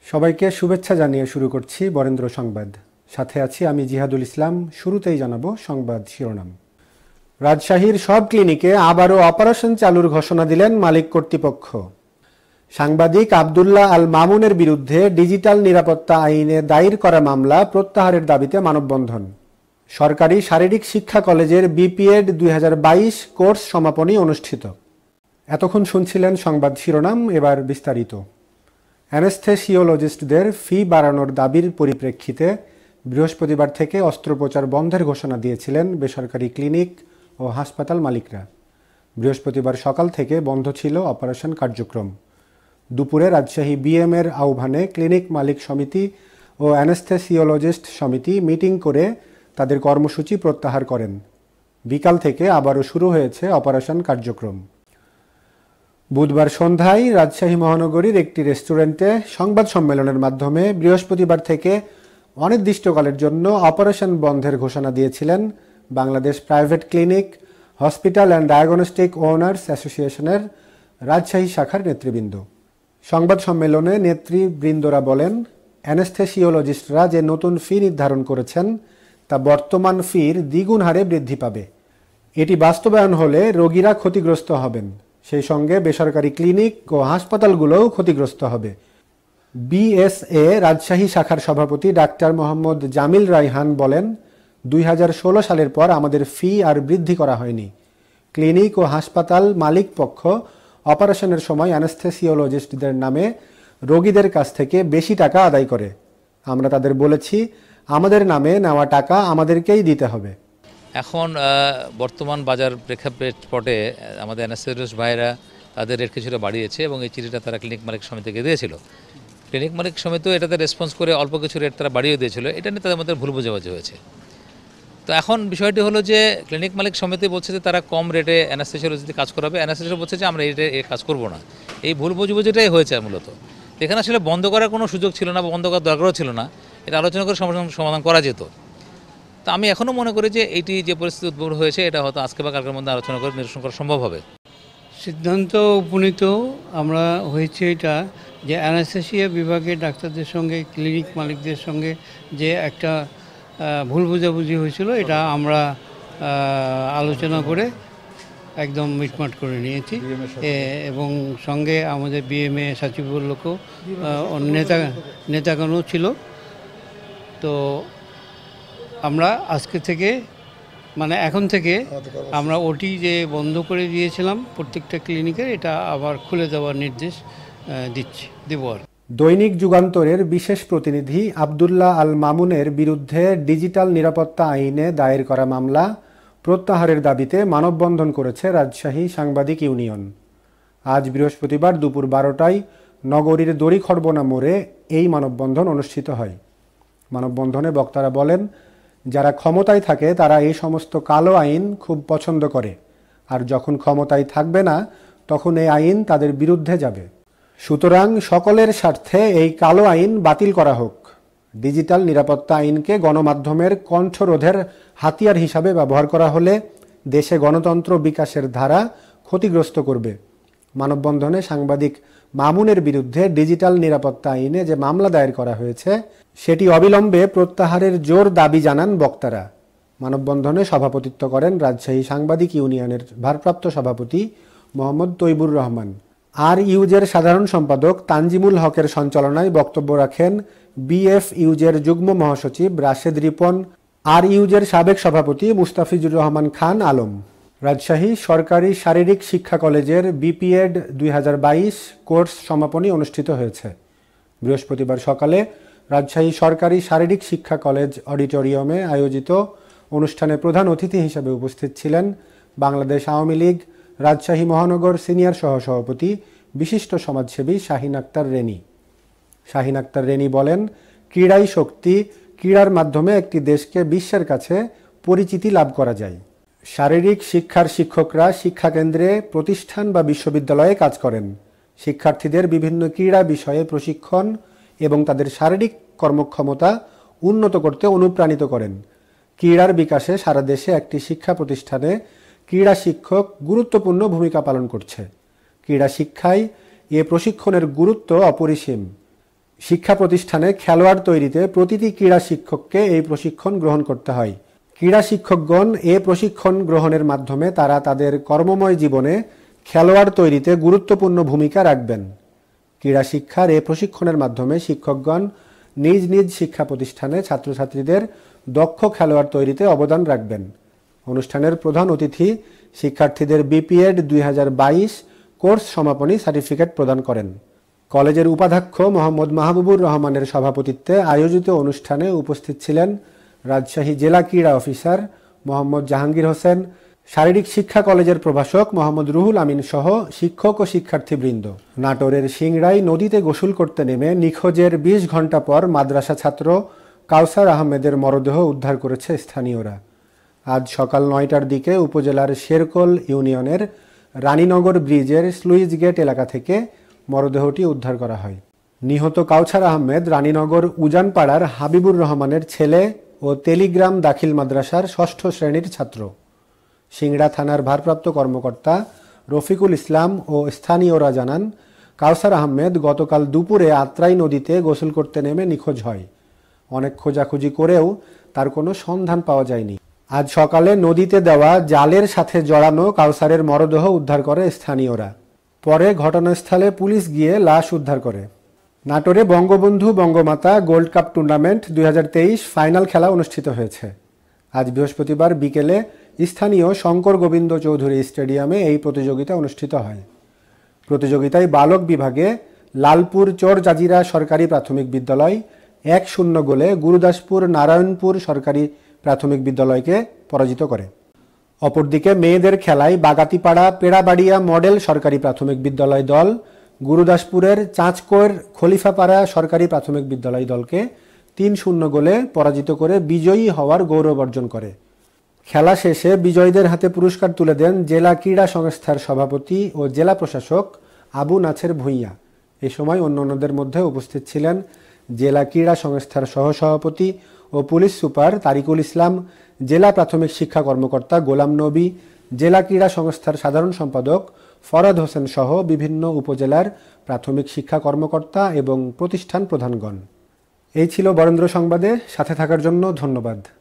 সবাইকে শুভেচ্ছা জানিয়ে শুরু করছি বরেন্দ্র সংবাদ। সাথে আছি আমি জিহাদুল ইসলাম। শুরুতেই জানাবো সংবাদ শিরোনাম। রাজশাহীর সব ক্লিনিকে আবারও অপারেশন চালুর ঘোষণা দিলেন মালিক কর্তৃপক্ষ। সাংবাদিক আবদুল্লাহ আল মামুনের বিরুদ্ধে ডিজিটাল নিরাপত্তা আইনে দায়ের করা মামলা প্রত্যাহারের দাবিতে মানববন্ধন। সরকারি শারীরিক শিক্ষা কলেজের বিপিএড 2022 কোর্স সমাপনী অনুষ্ঠিত। এতক্ষণ শুনছিলেন সংবাদ শিরোনাম, এবার বিস্তারিত। অ্যানেস্থেসিওলজিস্টদের ফি বাড়ানোর দাবির পরিপ্রেক্ষিতে বৃহস্পতিবার থেকে অস্ত্রোপচার বন্ধের ঘোষণা দিয়েছিলেন বেসরকারি ক্লিনিক ও হাসপাতাল মালিকরা। বৃহস্পতিবার সকাল থেকে বন্ধ ছিল অপারেশন কার্যক্রম। দুপুরে রাজশাহী বিএমের আহ্বানে ক্লিনিক মালিক সমিতি ও অ্যানেস্থেসিওলজিস্ট সমিতি মিটিং করে তাদের কর্মসূচি প্রত্যাহার করেন। বিকাল থেকে আবারও শুরু হয়েছে অপারেশন কার্যক্রম। বুধবার সন্ধ্যায় রাজশাহী মহানগরীর একটি রেস্টুরেন্টে সংবাদ সম্মেলনের মাধ্যমে বৃহস্পতিবার থেকে অনির্দিষ্টকালের জন্য অপারেশন বন্ধের ঘোষণা দিয়েছিলেন Bangladesh private clinic, hospital and diagnostic owners অ্যাসোসিয়েশনের রাজশাহী শাখার নেতৃবৃন্দ। সংবাদ সম্মেলনে নেতৃবৃন্দরা বলেন, অ্যানেস্থেসিওলজিস্টরা যে নতুন ফি নির্ধারণ করেছেন তা বর্তমান ফির দ্বিগুণ হারে বৃদ্ধি পাবে। এটি বাস্তবায়ন হলে রোগীরা ক্ষতিগ্রস্ত হবেন, সেই সঙ্গে বেসরকারি ক্লিনিক ও হাসপাতালগুলোও ক্ষতিগ্রস্ত হবে। বিএসএ রাজশাহী শাখার সভাপতি ডাক্তার মোহাম্মদ জামিল রায়হান বলেন, 2016 সালের পর আমাদের ফি আর বৃদ্ধি করা হয়নি। ক্লিনিক ও হাসপাতাল মালিক পক্ষ অপারেশনের সময় অ্যানেস্থেসিওলজিস্টদের নামে রোগীদের কাছ থেকে বেশি টাকা আদায় করে। আমরা তাদের বলেছি, আমাদের নামে নেওয়া টাকা আমাদেরকেই দিতে হবে। এখন বর্তমান বাজার প্রেক্ষাপটে আমাদের অ্যানেস্থেসিওলজিস্ট ভাইরা তাদের রেট কিছুটা বাড়িয়েছে এবং এই চিঠিটা তারা ক্লিনিক মালিক সমিতিকে দিয়েছিল। ক্লিনিক মালিক সমিতিও এটাতে রেসপন্স করে অল্প কিছু রেট তারা বাড়িয়ে দিয়েছিল। এটা নিয়ে তাদের মধ্যে ভুল বোঝাবুঝি হয়েছে। তো এখন বিষয়টি হলো যে ক্লিনিক মালিক সমিতি বলছে যে তারা কম রেটে অ্যানেস্থেসিওলজিতে কাজ করাবে, অ্যানেস্থেসিওলজি বলছে যে আমরা এই কাজ করব না। এই ভুল বোঝাবুঝিটাই হয়েছে মূলত। এখানে আসলে বন্ধ করার কোনো সুযোগ ছিল না বা বন্ধ করার দরকারও ছিল না। এটা আলোচনা করে সমাধান করা যেত। তা আমি এখনও মনে করি যে এইটি যে পরিস্থিতি উদ্ভব হয়েছে এটা হয়তো আজকে বা কালকের মধ্যে আলোচনা করে নিরসন করা সম্ভব হবে। সিদ্ধান্ত উপনীত আমরা হয়েছে এটা যে অ্যানেস্থেসিয়া বিভাগের ডাক্তারদের সঙ্গে ক্লিনিক মালিকদের সঙ্গে যে একটা ভুল বোঝাবুঝি হয়েছিল এটা আমরা আলোচনা করে একদম মিটমাট করে নিয়েছি এবং সঙ্গে আমাদের বিএমএ সচিবগুলোকেও নেতাগণও ছিল। তো আমরা আজকে থেকে এখন থেকে আমরা ওটি যে বন্ধ করে দিয়েছিলাম প্রত্যেকটা ক্লিনিকের, এটা আবার খুলে দেওয়ার নির্দেশ দেব। দৈনিক যুগান্তরের বিশেষ প্রতিনিধি আবদুল্লাহ আল মামুনের বিরুদ্ধে ডিজিটাল নিরাপত্তা আইনে দায়ের করা মামলা প্রত্যাহারের দাবিতে মানববন্ধন করেছে রাজশাহী সাংবাদিক ইউনিয়ন। আজ বৃহস্পতিবার দুপুর 12টায় নগরীর দড়িখড়বনা মোড়ে এই মানববন্ধন অনুষ্ঠিত হয়। মানববন্ধনে বক্তারা বলেন, যারা ক্ষমতায় থাকে তারা এই সমস্ত কালো আইন খুব পছন্দ করে, আর যখন ক্ষমতায় থাকবে না তখন এই আইন তাদের বিরুদ্ধে যাবে। সুতরাং সকলের স্বার্থে এই কালো আইন বাতিল করা হোক। ডিজিটাল নিরাপত্তা আইনকে গণমাধ্যমের কণ্ঠরোধের হাতিয়ার হিসাবে ব্যবহার করা হলে দেশে গণতন্ত্র বিকাশের ধারা ক্ষতিগ্রস্ত করবে। মানববন্ধনে সাংবাদিক মামুনের বিরুদ্ধে ডিজিটাল নিরাপত্তা আইনে যে মামলা দায়ের করা হয়েছে সেটি অবিলম্বে প্রত্যাহারের জোর দাবি জানান বক্তারা। মানববন্ধনে সভাপতিত্ব করেন রাজশাহী সাংবাদিক ইউনিয়নের ভারপ্রাপ্ত সভাপতি মোহাম্মদ তৈবুর রহমান। আর ইউজের সাধারণ সম্পাদক তানজিমুল হকের সঞ্চালনায় বক্তব্য রাখেন বিএফ ইউজের যুগ্ম মহাসচিব রাশেদ রিপন, আর ইউজের সাবেক সভাপতি মুস্তাফিজুর রহমান খান আলম। রাজশাহী সরকারি শারীরিক শিক্ষা কলেজের বিপিএড 2022 কোর্স সমাপনী অনুষ্ঠিত হয়েছে। বৃহস্পতিবার সকালে রাজশাহী সরকারি শারীরিক শিক্ষা কলেজ অডিটোরিয়ামে আয়োজিত অনুষ্ঠানে প্রধান অতিথি হিসেবে উপস্থিত ছিলেন বাংলাদেশ আওয়ামী লীগ রাজশাহী মহানগর সিনিয়র সহসভাপতি বিশিষ্ট সমাজসেবী শাহিন আক্তার রেনী। শাহিন আক্তার রেনী বলেন, ক্রীড়াই শক্তি, ক্রীড়ার মাধ্যমে একটি দেশকে বিশ্বের কাছে পরিচিতি লাভ করা যায়। শারীরিক শিক্ষার শিক্ষকরা শিক্ষাকেন্দ্রে, প্রতিষ্ঠান বা বিশ্ববিদ্যালয়ে কাজ করেন। শিক্ষার্থীদের বিভিন্ন ক্রীড়া বিষয়ে প্রশিক্ষণ এবং তাদের শারীরিক কর্মক্ষমতা উন্নত করতে অনুপ্রাণিত করেন। ক্রীড়ার বিকাশে সারা দেশে একটি শিক্ষা প্রতিষ্ঠানে ক্রীড়া শিক্ষক গুরুত্বপূর্ণ ভূমিকা পালন করছে। ক্রীড়া শিক্ষায় এ প্রশিক্ষণের গুরুত্ব অপরিসীম। শিক্ষা প্রতিষ্ঠানে খেলোয়াড় তৈরিতে প্রতিটি ক্রীড়া শিক্ষককে এই প্রশিক্ষণ গ্রহণ করতে হয়। ক্রীড়া শিক্ষকগণ এ প্রশিক্ষণ গ্রহণের মাধ্যমে তারা তাদের কর্মময় জীবনে খেলোয়াড় তৈরিতে গুরুত্বপূর্ণ ভূমিকা রাখবেন। ক্রীড়া শিক্ষার এ প্রশিক্ষণের মাধ্যমে শিক্ষকগণ নিজ নিজ শিক্ষা প্রতিষ্ঠানে ছাত্রছাত্রীদের দক্ষ খেলোয়াড় তৈরিতে অবদান রাখবেন। অনুষ্ঠানের প্রধান অতিথি শিক্ষার্থীদের বিপিএড 2022 কোর্স সমাপনী সার্টিফিকেট প্রদান করেন। কলেজের উপাধ্যক্ষ মোহাম্মদ মাহবুবুর রহমানের সভাপতিত্বে আয়োজিত অনুষ্ঠানে উপস্থিত ছিলেন রাজশাহী জেলা ক্রীড়া অফিসার মোহাম্মদ জাহাঙ্গীর হোসেন, শারীরিক শিক্ষা কলেজের প্রভাষক মোহাম্মদ রুহুল আমিন সহ শিক্ষক ও শিক্ষার্থীবৃন্দ। নাটোরের সিংড়ায় নদীতে গোসল করতে নেমে নিখোঁজের 20 ঘণ্টা পর মাদ্রাসা ছাত্র কাউসার আহমেদের মরদেহ উদ্ধার করেছে স্থানীয়রা। আজ সকাল 9টার দিকে উপজেলার শেরকোল ইউনিয়নের রানীনগর ব্রিজের স্লুইস গেট এলাকা থেকে মরদেহটি উদ্ধার করা হয়। নিহত কাউসার আহমেদ রানীনগর উজানপাড়ার হাবিবুর রহমানের ছেলে ও তেলিগ্রাম দাখিল মাদ্রাসার 6ষ্ঠ শ্রেণীর ছাত্র। সিংড়া থানার ভারপ্রাপ্ত কর্মকর্তা রফিকুল ইসলাম ও স্থানীয়রা জানান, কাউসার আহমেদ গতকাল দুপুরে আত্রাই নদীতে গোসল করতে নেমে নিখোঁজ হয়। অনেক খোঁজাখুঁজি করেও তার কোনো সন্ধান পাওয়া যায়নি। আজ সকালে নদীতে দেওয়া জালের সাথে জড়ানো কাউসারের মরদেহ উদ্ধার করে স্থানীয়রা। পরে ঘটনাস্থলে পুলিশ গিয়ে লাশ উদ্ধার করে। নাটোরে Bangabandhu Bangamata gold cup tournament 2023 final খেলা অনুষ্ঠিত হয়েছে। আজ বৃহস্পতিবার বিকেলে স্থানীয় শঙ্কর গোবিন্দ চৌধুরী স্টেডিয়ামে এই প্রতিযোগিতা অনুষ্ঠিত হয়। প্রতিযোগিতায় বালক বিভাগে লালপুর চর জাজিরা সরকারি প্রাথমিক বিদ্যালয় 1-0 গোলে গুরুদাসপুর নারায়ণপুর সরকারি প্রাথমিক বিদ্যালয়কে পরাজিত করে। অপরদিকে মেয়েদের খেলায় বাগাতিপাড়া পেড়াবাড়িয়া মডেল সরকারি প্রাথমিক বিদ্যালয় দল গুরুদাসপুরের চাঁচকোর খলিফাপাড়া সরকারি প্রাথমিক বিদ্যালয় দলকে 3-0 গোলে পরাজিত করে বিজয়ী হওয়ার গৌরব অর্জন করে। খেলা শেষে বিজয়ীদের হাতে পুরস্কার তুলে দেন জেলা ক্রীড়া সংস্থার সভাপতি ও জেলা প্রশাসক আবু নাছের ভূঁইয়া। এ সময় অন্যান্যদের মধ্যে উপস্থিত ছিলেন জেলা ক্রীড়া সংস্থার সহসভাপতি ও পুলিশ সুপার তারিকুল ইসলাম, জেলা প্রাথমিক শিক্ষা কর্মকর্তা গোলাম নবী, জেলা ক্রীড়া সংস্থার সাধারণ সম্পাদক ফরাদ হোসেন সহ বিভিন্ন উপজেলার প্রাথমিক শিক্ষা কর্মকর্তা এবং প্রতিষ্ঠান প্রধানগণ। এই ছিল বরেন্দ্র সংবাদে। সাথে থাকার জন্য ধন্যবাদ।